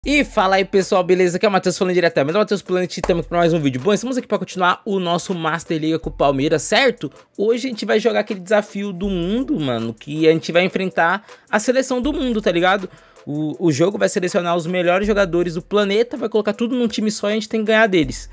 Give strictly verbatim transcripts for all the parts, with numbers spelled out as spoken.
E fala aí pessoal, beleza? Aqui é o Matheus falando diretamente do Matheus Planet e estamos para mais um vídeo. Bom, estamos aqui para continuar o nosso Master Liga com o Palmeiras, certo? Hoje a gente vai jogar aquele desafio do mundo, mano, que a gente vai enfrentar a seleção do mundo, tá ligado? O, o jogo vai selecionar os melhores jogadores do planeta, vai colocar tudo num time só e a gente tem que ganhar deles.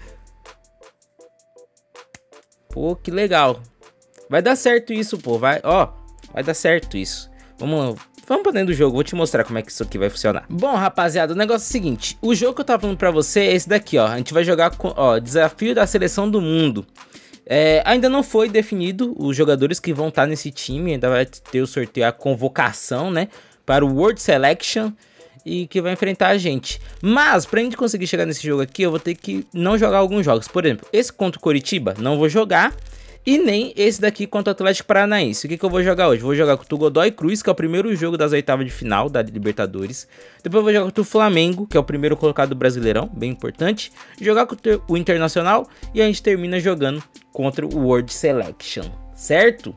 Pô, que legal. Vai dar certo isso, pô, vai, ó, vai dar certo isso. Vamos lá. Vamos pra dentro do jogo, vou te mostrar como é que isso aqui vai funcionar. Bom, rapaziada, o negócio é o seguinte. O jogo que eu tava falando pra você é esse daqui, ó. A gente vai jogar com, ó, desafio da seleção do mundo. É, ainda não foi definido os jogadores que vão estar nesse time. Ainda vai ter o sorteio, a convocação, né, para o World Selection e que vai enfrentar a gente. Mas, pra gente conseguir chegar nesse jogo aqui, eu vou ter que não jogar alguns jogos. Por exemplo, esse contra o Coritiba, não vou jogar. E nem esse daqui contra o Atlético Paranaense. O que, que eu vou jogar hoje? Vou jogar contra o Godoy Cruz, que é o primeiro jogo das oitavas de final da Libertadores. Depois eu vou jogar contra o Flamengo, que é o primeiro colocado do Brasileirão, bem importante. Jogar contra o Internacional e a gente termina jogando contra o World Selection, certo?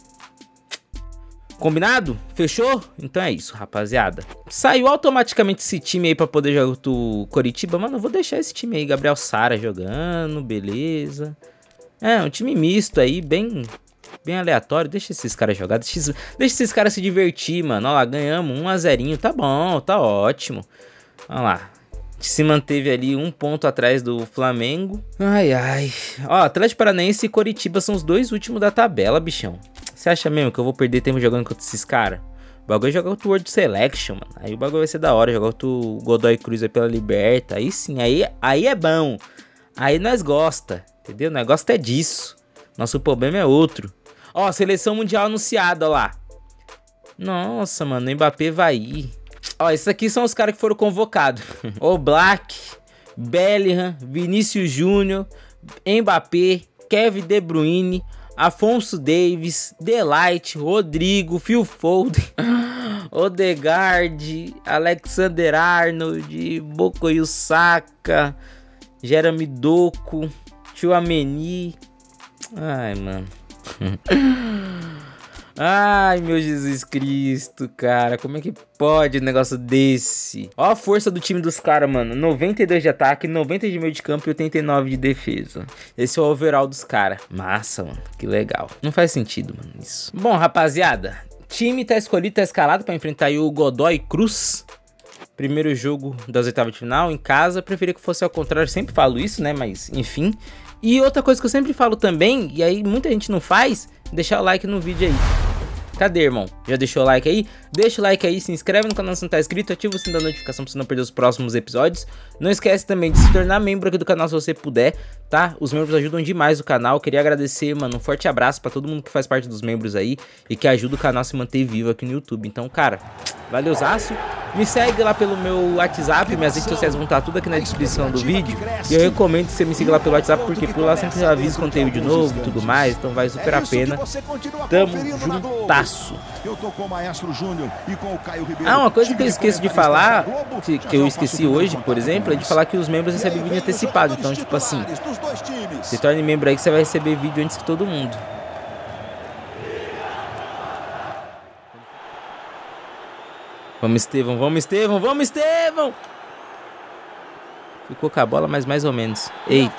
Combinado? Fechou? Então é isso, rapaziada. Saiu automaticamente esse time aí pra poder jogar contra o Coritiba. Mano, eu vou deixar esse time aí, Gabriel Sara jogando, beleza. É, um time misto aí, bem, bem aleatório. Deixa esses caras jogar, deixa, deixa esses caras se divertir, mano. Olha lá, ganhamos um a zero, tá bom, tá ótimo. Olha lá, a gente se manteve ali um ponto atrás do Flamengo. Ai, ai. Ó, Atlético Paranaense e Coritiba são os dois últimos da tabela, bichão. Você acha mesmo que eu vou perder tempo jogando contra esses caras? O bagulho é jogar contra o World Selection, mano. Aí o bagulho vai ser da hora, jogar contra o Godoy Cruz aí pela Liberta. Aí sim, aí, aí é bom. Aí nós gosta. Entendeu? O negócio é disso. Nosso problema é outro. Ó, seleção mundial anunciada, ó lá. Nossa, mano, o Mbappé vai ir. Ó, esses aqui são os caras que foram convocados. O Black, Bellingham, Vinícius Júnior, Mbappé, Kevin De Bruyne, Afonso Davies, Delight, Rodrigo, Phil Foden, Odegaard, Alexander Arnold, Bukayo Saka, Jeremy Doku, Tchouaméni. Ai, mano. Ai, meu Jesus Cristo, cara. Como é que pode um negócio desse? Ó a força do time dos caras, mano. noventa e dois de ataque, noventa de meio de campo e oitenta e nove de defesa. Esse é o overall dos caras. Massa, mano. Que legal. Não faz sentido, mano, isso. Bom, rapaziada. Time tá escolhido, tá escalado pra enfrentar aí o Godoy Cruz. Primeiro jogo das oitavas de final em casa. Preferia que fosse ao contrário, sempre falo isso, né? Mas, enfim. E outra coisa que eu sempre falo também, e aí muita gente não faz, deixar o like no vídeo aí. Cadê, irmão? Já deixou o like aí? Deixa o like aí, se inscreve no canal se não tá inscrito, ativa o sininho da notificação pra você não perder os próximos episódios. Não esquece também de se tornar membro aqui do canal se você puder, tá? Os membros ajudam demais o canal. Queria agradecer, mano, um forte abraço pra todo mundo que faz parte dos membros aí e que ajuda o canal a se manter vivo aqui no YouTube. Então, cara, valeuzaço. Me segue lá pelo meu WhatsApp, minhas redes sociais vão estar tudo aqui na descrição do vídeo. E eu recomendo que você me siga lá pelo WhatsApp, porque por lá sempre eu aviso quando tem vídeo novo e tudo mais. Então vai super a pena. Tamo juntasso. Ah, uma coisa que eu esqueço de falar, que, que eu esqueci hoje, por exemplo, é de falar que os membros recebem vídeo antecipado. Então, tipo assim, se torne membro aí que você vai receber vídeo antes que todo mundo. Vamos, Estevão, vamos, Estevão, vamos, Estevão! Ficou com a bola, mas mais ou menos. Eita.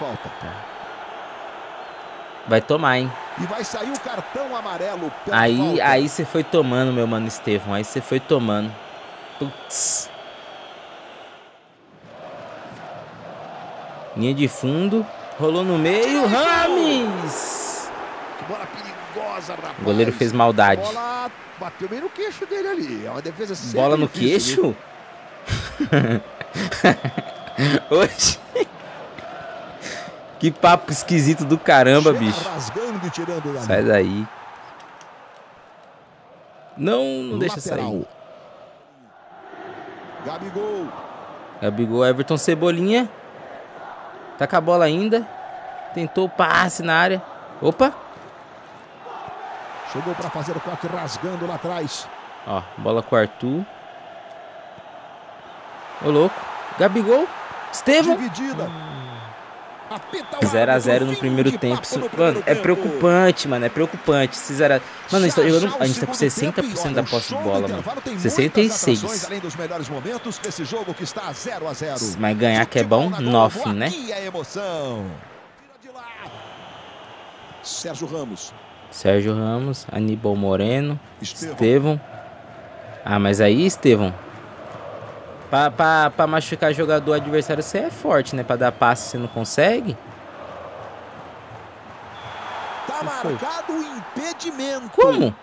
Vai tomar, hein? E vai sair o cartão amarelo. Aí, aí você foi tomando, meu mano Estevão. Aí você foi tomando. Putz. Linha de fundo. Rolou no meio. Rames! Que bola perigosa, rapaz. O goleiro fez maldade. Bola bateu bem no queixo dele ali. É uma defesa sempre bola no difícil, queixo? Hoje. Que papo esquisito do caramba, bicho. Sai daí. Não, não deixa sair. Gabigol. Gabigol, Everton Cebolinha. Tá com a bola ainda. Tentou o passe na área. Opa. Chegou pra fazer o corte rasgando lá atrás. Ó, bola com o Arthur. Ô, louco. Gabigol. Estevão. Dividida. zero a zero no primeiro tempo. Isso, mano, é preocupante, mano. É preocupante. Se zero a... Mano, a gente tá jogando. A gente tá com sessenta por cento da posse de bola, mano. sessenta e seis. Mas ganhar que é bom, nothing, né? Sérgio Ramos. Sérgio Ramos, Aníbal Moreno, Estevão. Ah, mas aí, Estevão, pra, pra, pra machucar jogador adversário, você é forte, né? Pra dar passe, você não consegue. Tá marcado o impedimento. Como?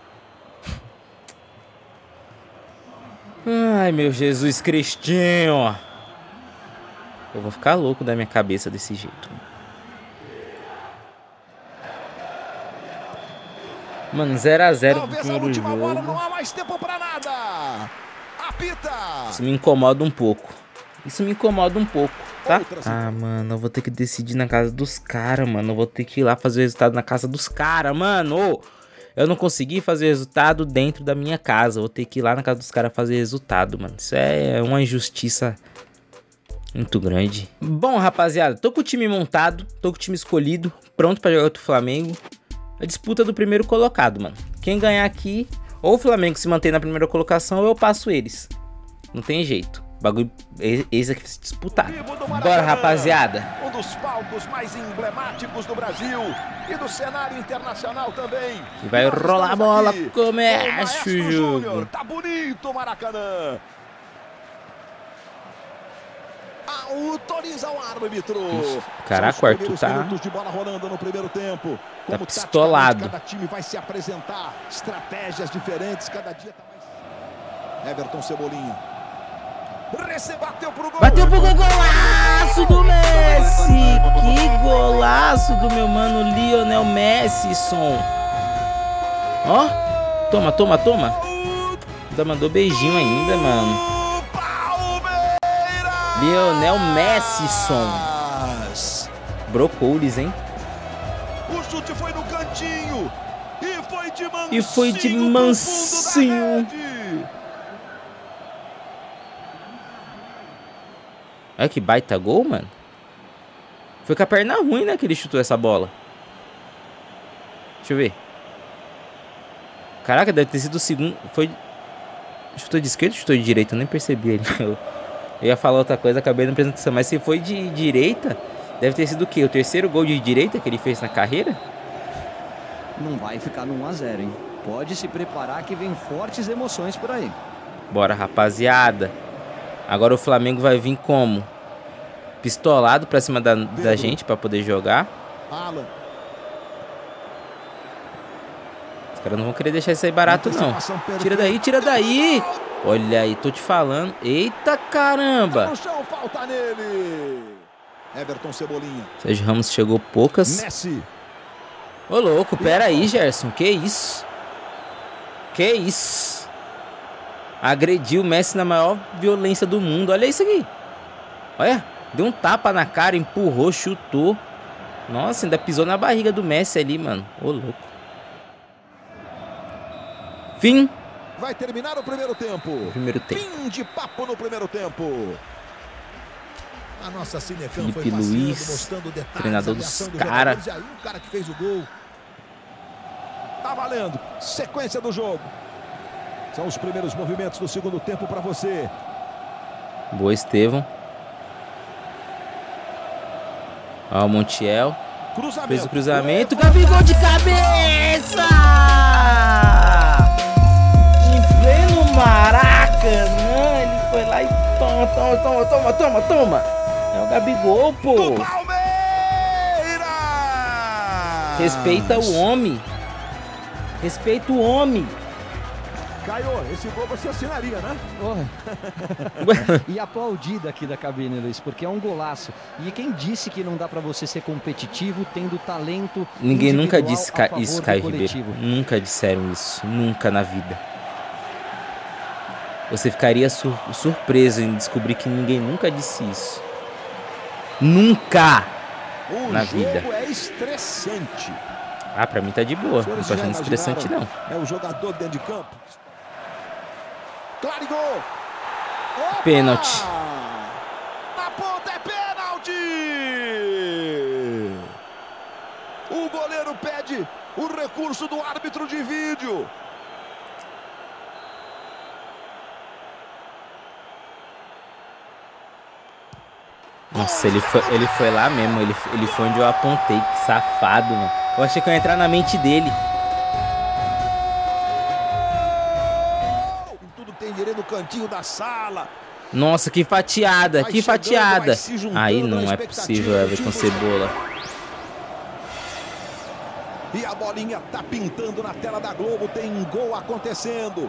Ai, meu Jesus Cristinho. Eu vou ficar louco da minha cabeça desse jeito. Mano, zero a zero pro primeiro jogo. Bola, não há mais tempo pra nada. Apita. Isso me incomoda um pouco. Isso me incomoda um pouco, tá? Ah, mano, eu vou ter que decidir na casa dos caras, mano. Eu vou ter que ir lá fazer o resultado na casa dos caras, mano. Ô, eu não consegui fazer resultado dentro da minha casa. Eu vou ter que ir lá na casa dos caras fazer resultado, mano. Isso é uma injustiça muito grande. Bom, rapaziada, tô com o time montado. Tô com o time escolhido. Pronto pra jogar contra o Flamengo. A disputa do primeiro colocado, mano. Quem ganhar aqui, ou o Flamengo se mantém na primeira colocação, ou eu passo eles. Não tem jeito. Bagulho, esse aqui vai se disputar. Bora, rapaziada. Um dos palcos mais emblemáticos do Brasil e do cenário internacional também. E vai rolar a bola. Começa o jogo. Tá bonito o Maracanã. Autoriza o árbitro. Caraca, o Arthur tá... de bola rolando no primeiro tempo. Tá pistolado. Cada time vai se apresentar. Estratégias diferentes. Cada dia tá mais... Everton Cebolinha. Bateu pro gol. Bateu pro gol. Golaço do Messi. Que golaço do meu mano Lionel Messi, som. Ó. Toma, toma, toma. Ainda mandou beijinho ainda, mano. Lionel Messi, som. Brocolis, hein? O chute foi no cantinho. E foi de mansinho. E foi de mansinho. Olha que baita gol, mano. Foi com a perna ruim, né, que ele chutou essa bola. Deixa eu ver. Caraca, deve ter sido o segundo. Foi... Chutou de esquerda ou chutou de direita? Eu nem percebi ele. Eu ia falar outra coisa, acabei não prestando atenção. Mas se foi de direita, deve ter sido o quê? O terceiro gol de direita que ele fez na carreira? Não vai ficar no um a zero, hein? Pode se preparar que vem fortes emoções por aí. Bora, rapaziada. Agora o Flamengo vai vir como? Pistolado pra cima da, da gente pra poder jogar. Alan. Os caras não vão querer deixar isso aí barato, não. Tira daí, tira daí. Olha aí, tô te falando. Eita caramba. No chão, falta nele. Everton Cebolinha. Sérgio Ramos chegou poucas. Messi. Ô louco, pera aí, Gerson. Que isso? Que isso? Agrediu o Messi na maior violência do mundo. Olha isso aqui. Olha, deu um tapa na cara, empurrou, chutou. Nossa, ainda pisou na barriga do Messi ali, mano. Ô louco. Fim. Vai terminar o primeiro tempo. Primeiro tempo. Fim de papo no primeiro tempo. A nossa Cinecam Felipe foi Luiz, mostrando detalhes, treinador dos caras. E aí o cara que fez o gol. Tá valendo. Sequência do jogo. São os primeiros movimentos do segundo tempo para você. Boa, Estevão. Ó, o Montiel. Cruzamento. Fez o cruzamento. Gabigol de cabeça! Em pleno Maracanã. Ele foi lá e toma, toma, toma, toma, toma, toma. É o Gabigol, pô. Do Palmeiras! Respeita o homem. Respeita o homem. Caio, esse gol você assinaria, né? Oh. E aplaudida aqui da cabine, Luiz, porque é um golaço. E quem disse que não dá pra você ser competitivo tendo talento? Ninguém nunca disse isso, Caio Ribeiro. Nunca disseram isso. Nunca na vida. Você ficaria sur surpreso em descobrir que ninguém nunca disse isso. Nunca o na vida. O jogo é estressante. Ah, pra mim tá de boa. Não tô achando estressante, não. É o jogador dentro de campo. Claro, gol! Pênalti. Na ponta é pênalti! pede o recurso do árbitro de vídeo. Nossa, ele foi, ele foi lá mesmo, ele, ele foi onde eu apontei, que safado, mano. Eu achei que eu ia entrar na mente dele. Tudo tem direito no cantinho da sala. Nossa, que fatiada, vai que chegando, fatiada. Aí não é possível, Everton Cebola. E a bolinha tá pintando na tela da Globo, tem um gol acontecendo.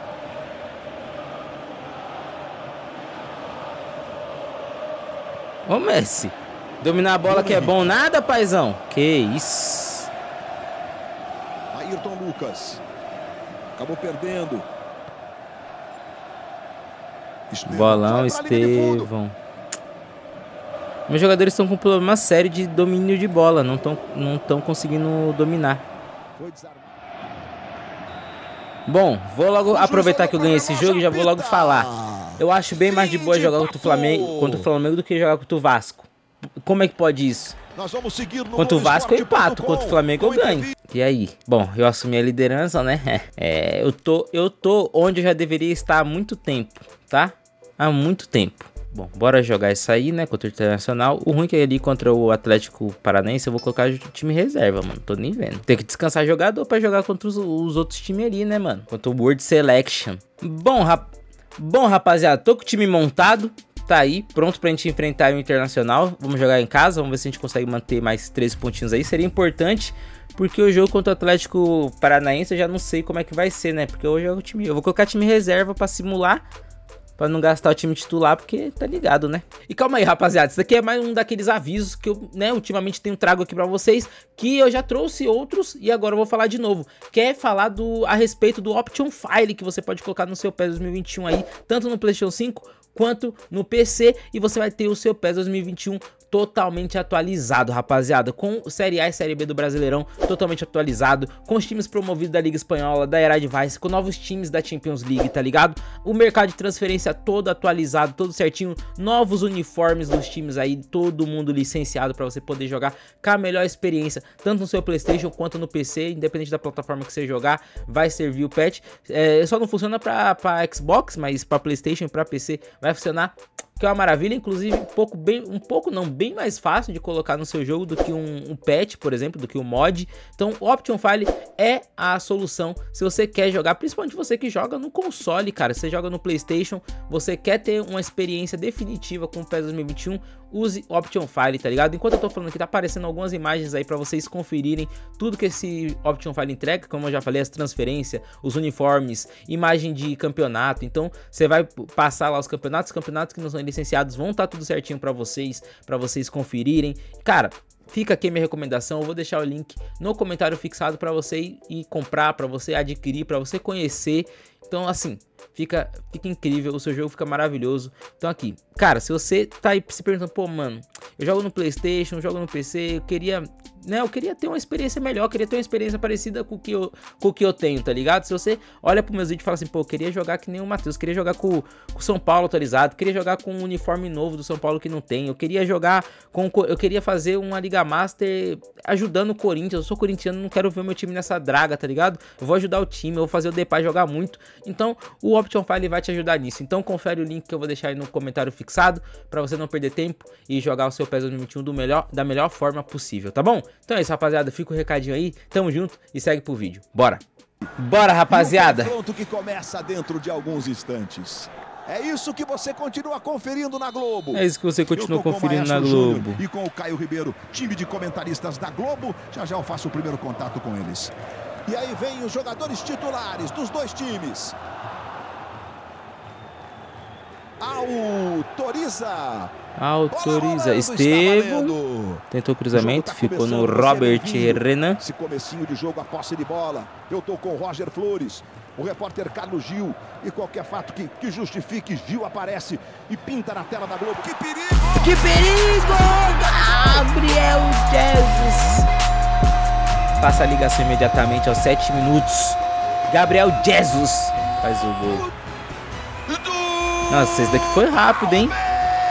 Ô Messi, dominar a bola que é bom nada, paizão. Que isso. Ayrton Lucas. Acabou perdendo. Estevão. Bolão, Estevão. Meus jogadores estão com um problema sério de domínio de bola. Não estão não estão conseguindo dominar. Bom, vou logo aproveitar que eu ganhei esse jogo e já vou logo falar. Eu acho bem mais de boa jogar contra o Flamengo, contra o Flamengo do que jogar contra o Vasco. Como é que pode isso? Contra o Vasco eu empato, contra o Flamengo eu ganho. E aí? Bom, eu assumi a liderança, né? É, eu tô, eu tô onde eu já deveria estar há muito tempo, tá? Há muito tempo. Bom, bora jogar isso aí, né? Contra o Internacional. O ruim é que ali contra o Atlético Paranaense eu vou colocar o time reserva, mano. Tô nem vendo. Tem que descansar jogador pra jogar contra os, os outros times ali, né, mano? Contra o World Selection. Bom, rap... Bom, rapaziada, tô com o time montado. Tá aí, pronto pra gente enfrentar o Internacional. Vamos jogar em casa, vamos ver se a gente consegue manter mais três pontinhos aí. Seria importante, porque o jogo contra o Atlético Paranaense eu já não sei como é que vai ser, né? Porque eu jogo o time... Eu vou colocar time reserva pra simular, pra não gastar o time titular, porque tá ligado, né? E calma aí, rapaziada, isso daqui é mais um daqueles avisos que eu, né, ultimamente tenho trago aqui pra vocês, que eu já trouxe outros e agora eu vou falar de novo. Quer falar do, a respeito do Option File, que você pode colocar no seu P E S dois mil e vinte e um aí, tanto no PlayStation cinco quanto no P C, e você vai ter o seu P E S dois mil e vinte e um totalmente atualizado, rapaziada, com Série A e Série B do Brasileirão totalmente atualizado, com os times promovidos da Liga Espanhola, da Eredivisie, com novos times da Champions League, tá ligado? O mercado de transferência todo atualizado, todo certinho, novos uniformes dos times aí, todo mundo licenciado pra você poder jogar com a melhor experiência, tanto no seu PlayStation quanto no P C, independente da plataforma que você jogar, vai servir o patch. É, só não funciona pra, pra Xbox, mas pra PlayStation e pra P C vai funcionar, que é uma maravilha, inclusive um pouco, bem, um pouco não, bem mais fácil de colocar no seu jogo do que um, um patch, por exemplo, do que um mod. Então o Option File é a solução se você quer jogar, principalmente você que joga no console, cara. Você joga no PlayStation, você quer ter uma experiência definitiva com o P E S dois mil e vinte e um, use Option File, tá ligado? Enquanto eu tô falando aqui, tá aparecendo algumas imagens aí pra vocês conferirem tudo que esse Option File entrega, como eu já falei, as transferências, os uniformes, imagem de campeonato. Então você vai passar lá os campeonatos, campeonatos que não são licenciados vão estar tudo certinho pra vocês, pra vocês conferirem. Cara, fica aqui a minha recomendação, eu vou deixar o link no comentário fixado pra você ir comprar, pra você adquirir, pra você conhecer. Então assim, fica, fica incrível, o seu jogo fica maravilhoso. Então aqui, cara, se você tá aí se perguntando, pô, mano, eu jogo no PlayStation, eu jogo no P C, eu queria, né, eu queria ter uma experiência melhor, eu queria ter uma experiência parecida com o que eu, com o que eu tenho, tá ligado? Se você olha pros meus vídeos e fala assim, pô, eu queria jogar que nem o Matheus, queria jogar com o São Paulo atualizado, queria jogar com um uniforme novo do São Paulo que não tem, eu queria jogar com, eu queria fazer uma Liga Master ajudando o Corinthians, eu sou corintiano, não quero ver o meu time nessa draga, tá ligado? Eu vou ajudar o time, eu vou fazer o Depay jogar muito. Então o Option File vai te ajudar nisso. Então confere o link que eu vou deixar aí no comentário fixado pra você não perder tempo e jogar o seu P E S dois mil e vinte e um do melhor, da melhor forma possível, tá bom? Então é isso, rapaziada, fica o recadinho aí, tamo junto e segue pro vídeo. Bora! Bora, rapaziada! Pronto, que começa dentro de alguns instantes. É isso que você continua conferindo na Globo. É isso que você continua conferindo na Globo. Júnior e com o Caio Ribeiro, time de comentaristas da Globo. Já já eu faço o primeiro contato com eles. E aí vem os jogadores titulares dos dois times. Autoriza. Autoriza. Estevão tentou cruzamento, tá ficou no Robert Renan. Esse comecinho de jogo, a posse de bola. Eu tô com o Roger Flores, o repórter Carlos Gil. E qualquer fato que, que justifique, Gil aparece e pinta na tela da Globo. Que perigo! Que perigo! Gabriel Jesus. Passa a ligação imediatamente aos sete minutos. Gabriel Jesus faz o gol. Nossa, esse daqui foi rápido, hein?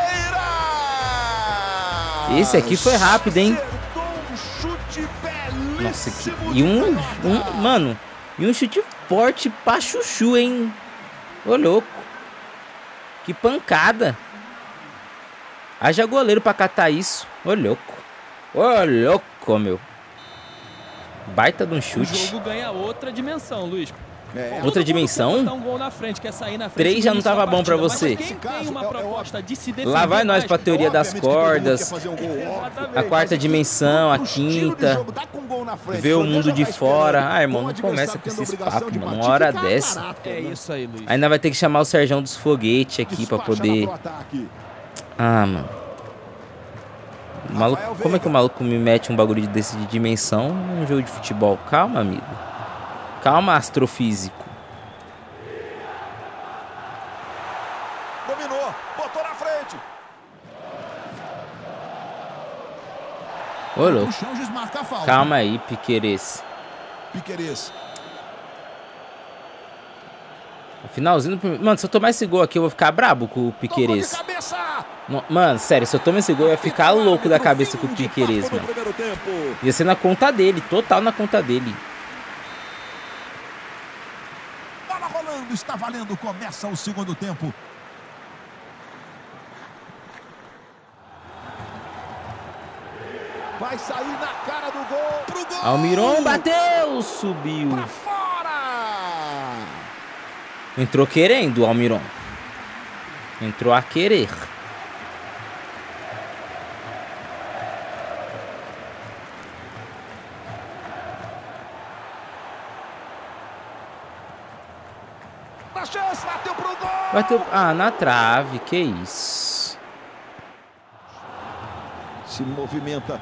Esse aqui foi rápido, hein? Um chute Nossa, que... E um, um... Mano, e um chute forte pra chuchu, hein? Ô, louco. Que pancada. Haja goleiro pra catar isso. Ô, louco. Ô, louco, meu. Baita de um chute. O jogo ganha outra dimensão, Luiz. É. Outra dimensão? Um gol na frente, quer sair na frente, três já não tava bom pra você. Quem tem uma proposta de se Lá vai nós pra teoria das cordas. A quarta dimensão, a quinta. Ver o mundo de fora. Ah, irmão, não começa com esses papos, mano. Uma hora dessa. É isso aí, Luiz. Ainda vai ter que chamar o Serjão dos Foguetes aqui pra poder... Ah, mano. O maluco... Como é que o maluco me mete um bagulho desse de dimensão num jogo de futebol? Calma, amigo. Calma, astrofísico. Dominou, botou na frente. Ô, louco. Calma aí, Piquerez. Piquerez. Finalzinho do... Mano, se eu tomar esse gol aqui, eu vou ficar brabo com o Piquerez. Mano, sério, se eu tomar esse gol, eu ia ficar louco da cabeça com o Piquerez, mano. Ia ser na conta dele, total na conta dele. Bola rolando, está valendo, começa o segundo tempo. Vai sair na cara do gol, pro gol. Almiron bateu, subiu. Pra fora. Entrou querendo, Almiron. Entrou a querer. Na chance, bateu pro gol. Bateu... Ah, na trave, que isso. Se movimenta.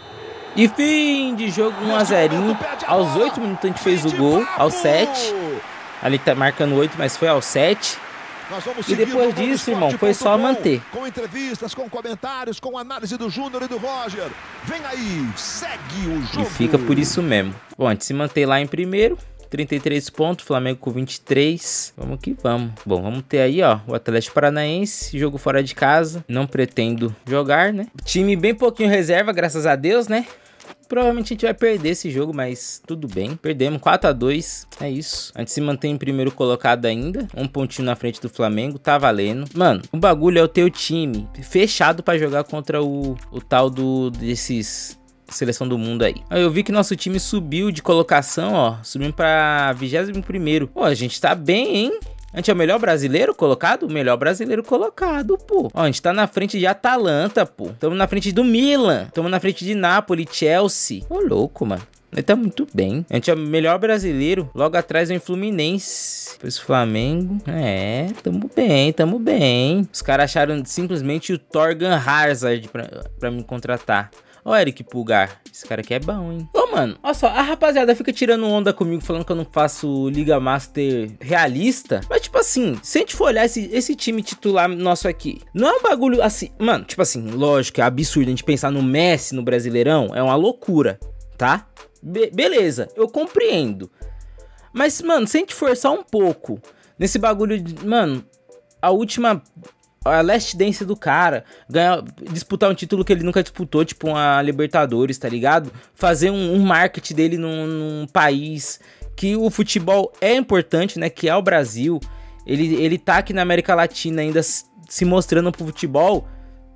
E fim de jogo, um a zero. Aos oito minutos a gente fez o gol. Aos sete. Ali tá marcando oito, mas foi aos sete. E depois disso, irmão, foi só manter. Com entrevistas, com comentários, com análise do Júnior e do Roger. Vem aí, segue o jogo. E fica por isso mesmo. Bom, a gente se mantém lá em primeiro. trinta e três pontos, Flamengo com vinte e três. Vamos que vamos. Bom, vamos ter aí, ó, o Atlético Paranaense, jogo fora de casa. Não pretendo jogar, né? Time bem pouquinho reserva, graças a Deus, né? Provavelmente a gente vai perder esse jogo, mas tudo bem. Perdemos quatro a dois, é isso. A gente se mantém em primeiro colocado ainda. Um pontinho na frente do Flamengo, tá valendo. Mano, o bagulho é o teu time fechado pra jogar contra o, o tal do desses... Seleção do mundo aí. Aí eu vi que nosso time subiu de colocação, ó. Subiu pra vigésimo primeiro. Pô, a gente tá bem, hein? A gente é o melhor brasileiro colocado? O melhor brasileiro colocado, pô. Ó, a gente tá na frente de Atalanta, pô. Tamo na frente do Milan. Tamo na frente de Napoli, Chelsea. Ô, louco, mano. Ele tá muito bem. A gente é o melhor brasileiro. Logo atrás vem Fluminense. Depois Flamengo. É, tamo bem, tamo bem. Os caras acharam simplesmente o Torgan Hazard pra, pra me contratar. Ó, Eric Pulgar, esse cara aqui é bom, hein? Ô, mano, olha só, a rapaziada fica tirando onda comigo, falando que eu não faço Liga Master realista. Mas, tipo assim, se a gente for olhar esse, esse time titular nosso aqui, não é um bagulho assim... Mano, tipo assim, lógico, é absurdo a gente pensar no Messi no Brasileirão, é uma loucura, tá? Be- beleza, eu compreendo. Mas, mano, se a gente forçar um pouco nesse bagulho de... Mano, a última... A last dance do cara, ganhar, disputar um título que ele nunca disputou, tipo uma Libertadores, tá ligado? Fazer um, um marketing dele num, num país que o futebol é importante, né? Que é o Brasil. Ele, ele tá aqui na América Latina ainda se mostrando pro futebol.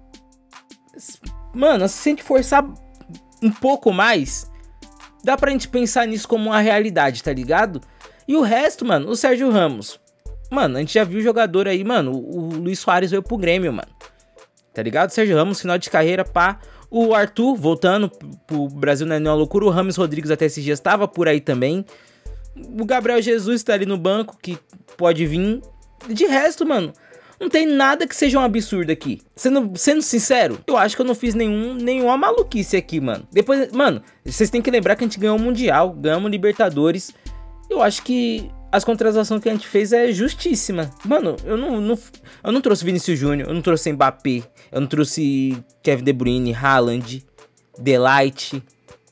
Mano, se a gente forçar um pouco mais, dá pra gente pensar nisso como uma realidade, tá ligado? E o resto, mano, o Sérgio Ramos... Mano, a gente já viu jogador aí, mano, o Luiz Soares veio pro Grêmio, mano. Tá ligado? Sérgio Ramos, final de carreira, pá. O Arthur, voltando pro Brasil, não é nenhuma loucura. O Rames Rodrigues até esses dias tava por aí também. O Gabriel Jesus tá ali no banco, que pode vir. De resto, mano, não tem nada que seja um absurdo aqui. Sendo, sendo sincero, eu acho que eu não fiz nenhum, nenhuma maluquice aqui, mano. Depois, mano, vocês têm que lembrar que a gente ganhou o Mundial, ganhamos Libertadores. Eu acho que... As contratações que a gente fez é justíssima. Mano, eu não, não, eu não trouxe Vinícius Júnior, eu não trouxe Mbappé, eu não trouxe Kevin De Bruyne, Haaland, Delight.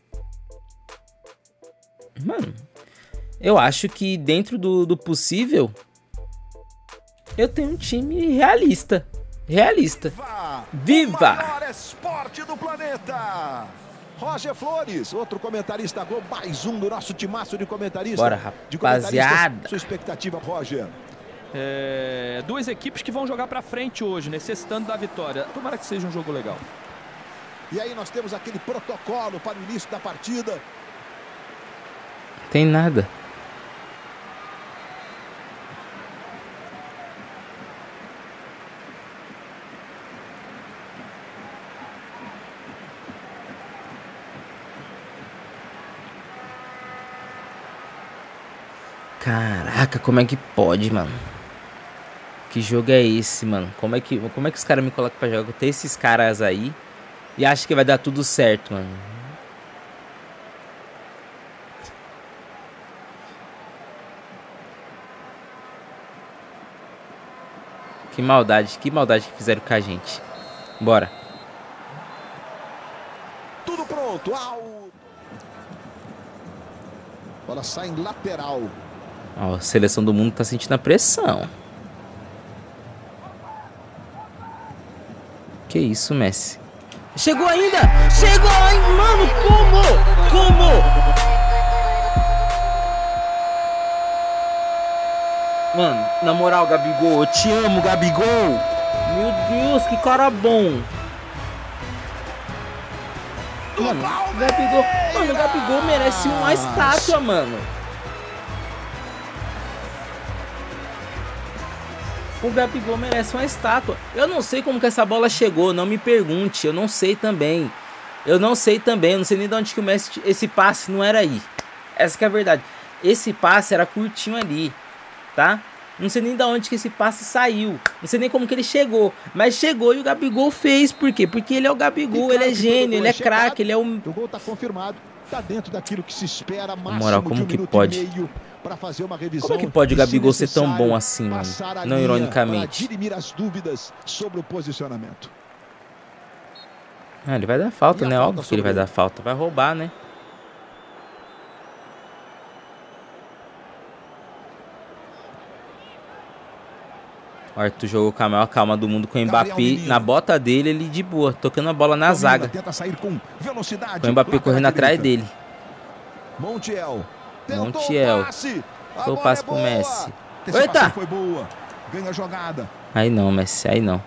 Mano, eu acho que dentro do, do possível, eu tenho um time realista. Realista. Viva! O maior esporte do planeta. Roger Flores, outro comentarista Globo, mais um do nosso timaço de comentaristas. Bora, rapaziada. Sua expectativa, Roger? É, duas equipes que vão jogar pra frente hoje, necessitando da vitória. Tomara que seja um jogo legal. E aí nós temos aquele protocolo para o início da partida. Tem nada. Caraca, como é que pode, mano? Que jogo é esse, mano? Como é que, como é que os caras me colocam pra jogar? Tem esses caras aí e acho que vai dar tudo certo, mano. Que maldade, que maldade que fizeram com a gente. Bora. Tudo pronto. Au. Bola sai em lateral. Ó, a seleção do mundo tá sentindo a pressão. Que isso, Messi? Chegou ainda! Chegou ainda! Mano, como? Como? Mano, na moral, Gabigol, eu te amo, Gabigol! Meu Deus, que cara bom! Mano, o Gabigol... Mano, o Gabigol merece uma estátua, mano! O Gabigol merece uma estátua. Eu não sei como que essa bola chegou, não me pergunte. Eu não sei também. Eu não sei também. Eu não sei nem de onde que o Messi... Esse passe não era aí. Essa que é a verdade. Esse passe era curtinho ali, tá? Não sei nem de onde que esse passe saiu. Não sei nem como que ele chegou. Mas chegou e o Gabigol fez. Por quê? Porque ele é o Gabigol, ele é gênio, ele é craque, ele é o... O gol tá confirmado. Tá dentro daquilo que se espera. Na moral, como que pode? Para fazer uma revisão. Como é que pode o Gabigol ser tão bom assim, mano? Não ironicamente. Dirimir as dúvidas sobre o posicionamento. Ah, ele vai dar falta, né? Óbvio que ele vai dar falta. Vai roubar, né? O Arthur jogou com a maior calma do mundo com o Mbappé na bota dele, ele de boa, tocando a bola na zaga. Tenta sair com velocidade. Com o Mbappé correndo atrás dele. Montiel. Montiel. Deu o passe pro Messi. Eita! Foi boa. Ganha a jogada. Aí não, Messi, aí não.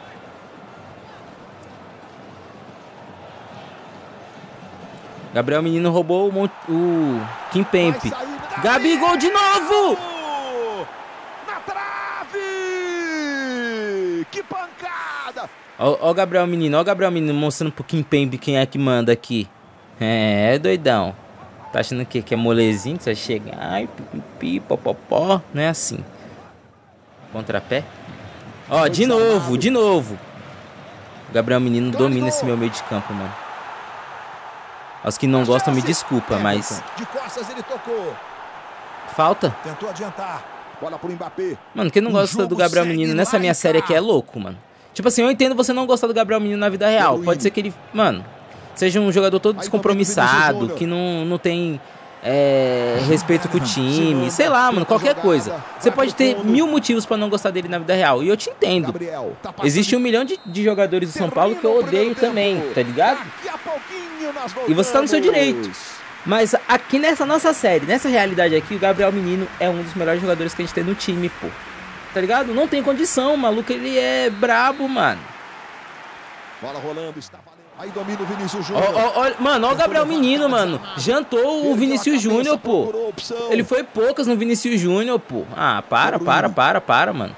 Gabriel Menino roubou o, Mont... o Kimpembe. Gabigol de novo! Na trave! Que pancada! Ó, ó o Gabriel Menino, ó o Gabriel Menino mostrando pro Kimpembe quem é que manda aqui. É, é doidão. Tá achando que, que é molezinho, que você vai chegar, ai, pipi, popopó, não é assim. Contrapé. Ó, de novo, de novo. O Gabriel Menino domina esse meu meio de campo, mano. Os que não gostam, me desculpa, mas... De costas ele tocou. Falta. Tentou adiantar. Bola pro Mbappé. Mano, quem não gosta do Gabriel Menino nessa minha série aqui é louco, mano. Tipo assim, eu entendo você não gostar do Gabriel Menino na vida real. Pode ser que ele, mano, seja um jogador todo descompromissado, que não, não tem é, respeito com o time, sei lá, mano, qualquer coisa. Você pode ter mil motivos pra não gostar dele na vida real, e eu te entendo. Existe um milhão de, de jogadores do São Paulo que eu odeio também, tá ligado? E você tá no seu direito. Mas aqui nessa nossa série, nessa realidade aqui, o Gabriel Menino é um dos melhores jogadores que a gente tem no time, pô. Tá ligado? Não tem condição, o maluco, ele é brabo, mano. Bola rolando, está valendo. Aí domina o Vinícius Júnior. Ó, ó, ó, mano, ó o Gabriel Menino, mano. Jantou o Vinícius Júnior, pô. Ele foi poucas no Vinícius Júnior, pô. Ah, para, para, para, para, mano.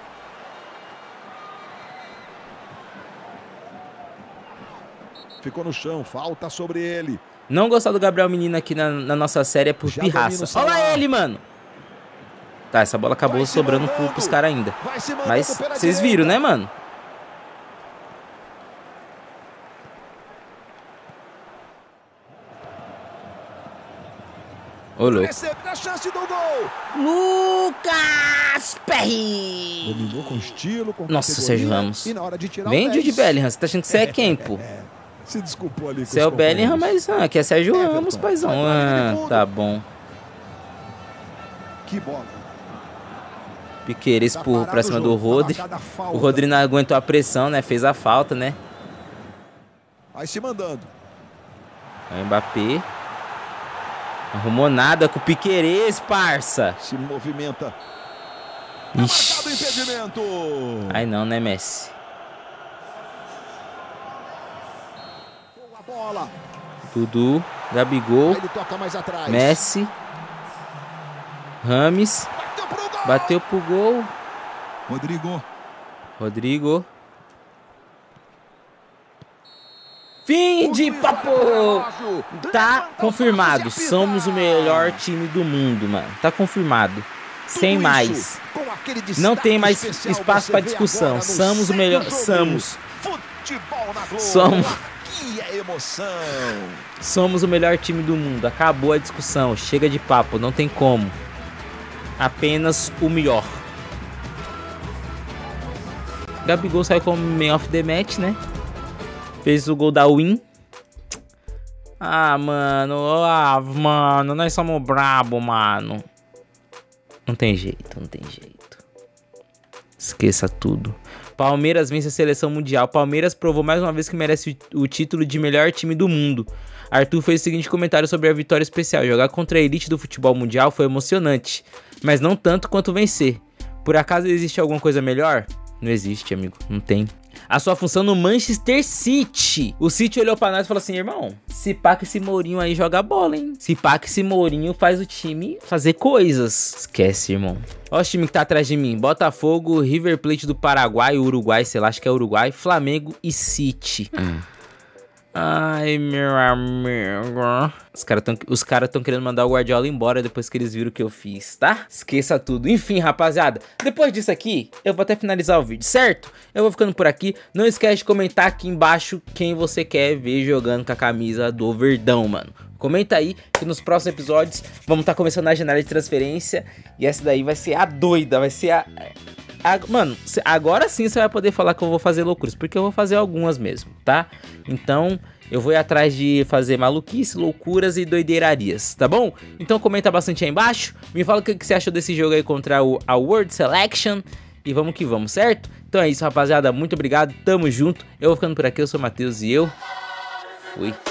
Ficou no chão, falta sobre ele. Não gostar do Gabriel Menino aqui na, na nossa série é por Já pirraça. Olha lá ele, mano. Tá, essa bola acabou sobrando pro, pros caras ainda. Mas vocês viram, né, mano? Ô, louco. Lucas Perry. Dominou com estilo, com Nossa, Sérgio Ramos. Vem de Bellingham, você tá achando que você é quem, pô? Se desculpou ali com Você é o Bellingham, mas ah, aqui é Sérgio Everton, Ramos, paizão. Ah, tá bom. Que bola. Piqueira espurro pra cima do Rodri. O Rodri não aguentou a pressão, né? Fez a falta, né? Vai se mandando. É o Mbappé. Arrumou nada com o Piquerez, parça. Se movimenta. Ixi. Impedimento. Aí não, né, Messi? Boa bola. Dudu, Gabigol, Ele toca mais atrás. Messi, Rames, Bateu pro gol. bateu pro gol. Rodrigo. Rodrigo. Fim de papo! Tá confirmado, somos o melhor time do mundo, mano. Tá confirmado. Sem mais. Não tem mais espaço para discussão. Somos o melhor. Somos. Somos. Somos o melhor time do mundo. Acabou a discussão. Chega de papo. Não tem como. Apenas o melhor. Gabigol saiu como man of the match, né? Fez o gol da win. Ah, mano. Ah, mano. Nós somos brabo, mano. Não tem jeito, não tem jeito. Esqueça tudo. Palmeiras vence a seleção mundial. Palmeiras provou mais uma vez que merece o título de melhor time do mundo. Arthur fez o seguinte comentário sobre a vitória especial. Jogar contra a elite do futebol mundial foi emocionante, mas não tanto quanto vencer. Por acaso existe alguma coisa melhor? Não existe, amigo. Não tem. A sua função no Manchester City. O City olhou pra nós e falou assim: irmão, se pá que esse Mourinho aí joga bola, hein? Se pá que esse Mourinho faz o time fazer coisas. Esquece, irmão. Olha o time que tá atrás de mim. Botafogo, River Plate do Paraguai, Uruguai, sei lá, acho que é Uruguai, Flamengo e City. Hum. Ai, meu amigo. Os caras tão, os cara tão querendo mandar o Guardiola embora depois que eles viram o que eu fiz, tá? Esqueça tudo. Enfim, rapaziada, depois disso aqui, eu vou até finalizar o vídeo, certo? Eu vou ficando por aqui. Não esquece de comentar aqui embaixo quem você quer ver jogando com a camisa do Verdão, mano. Comenta aí que nos próximos episódios vamos estar tá começando a janela de transferência. E essa daí vai ser a doida, vai ser a... A, mano, agora sim você vai poder falar que eu vou fazer loucuras, porque eu vou fazer algumas mesmo, tá? Então eu vou ir atrás de fazer maluquice, loucuras e doideirarias, tá bom? Então comenta bastante aí embaixo, me fala o que você achou desse jogo aí contra o, a World Selection. E vamos que vamos, certo? Então é isso, rapaziada, muito obrigado, tamo junto. Eu vou ficando por aqui, eu sou o Matheus e eu fui.